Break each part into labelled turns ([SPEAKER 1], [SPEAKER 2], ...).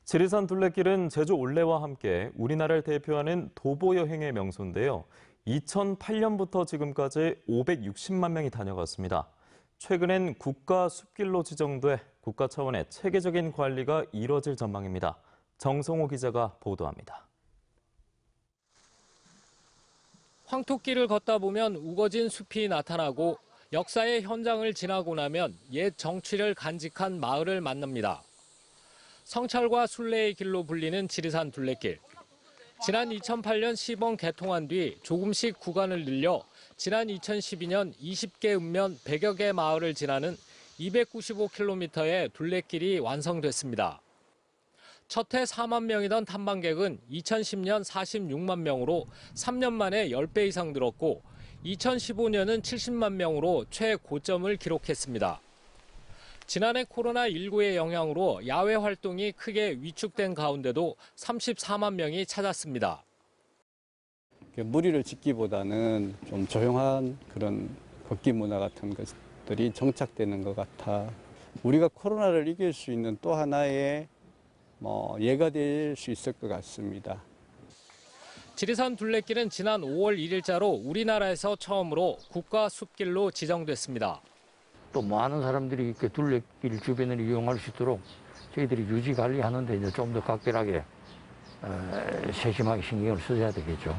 [SPEAKER 1] 지리산 둘레길은 제주 올레와 함께 우리나라를 대표하는 도보 여행의 명소인데요. 2008년부터 지금까지 560만 명이 다녀갔습니다. 최근엔 국가 숲길로 지정돼 국가 차원의 체계적인 관리가 이뤄질 전망입니다. 정성호 기자가 보도합니다.
[SPEAKER 2] 황토길을 걷다 보면 우거진 숲이 나타나고 역사의 현장을 지나고 나면 옛 정취를 간직한 마을을 만납니다. 성찰과 순례의 길로 불리는 지리산 둘레길. 지난 2008년 시범 개통한 뒤 조금씩 구간을 늘려 지난 2012년 20개 읍면 100여 개 마을을 지나는 295km의 둘레길이 완성됐습니다. 첫 해 4만 명이던 탐방객은 2010년 46만 명으로 3년 만에 10배 이상 늘었고 2015년은 70만 명으로 최고점을 기록했습니다. 지난해 코로나19의 영향으로 야외 활동이 크게 위축된 가운데도 34만 명이 찾았습니다.
[SPEAKER 3] 무리를 짓기보다는 좀 조용한 그런 걷기 문화 같은 것들이 정착되는 것 같아. 우리가 코로나를 이길 수 있는 또 하나의 예가 될 수 있을 것 같습니다.
[SPEAKER 2] 지리산 둘레길은 지난 5월 1일자로 우리나라에서 처음으로 국가 숲길로 지정됐습니다.
[SPEAKER 4] 또 많은 사람들이 이렇게 둘레길 주변을 이용할 수 있도록 저희들이 유지 관리하는데 이제 좀 더 각별하게 세심하게 신경을 써야 되겠죠.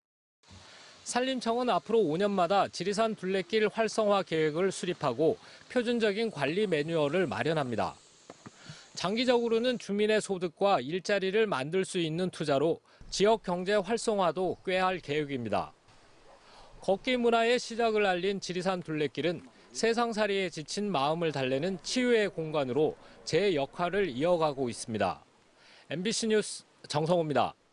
[SPEAKER 2] 산림청은 앞으로 5년마다 지리산 둘레길 활성화 계획을 수립하고 표준적인 관리 매뉴얼을 마련합니다. 장기적으로는 주민의 소득과 일자리를 만들 수 있는 투자로 지역 경제 활성화도 꾀할 계획입니다. 걷기 문화의 시작을 알린 지리산 둘레길은 세상살이에 지친 마음을 달래는 치유의 공간으로 제 역할을 이어가고 있습니다. MBC 뉴스 정성호입니다.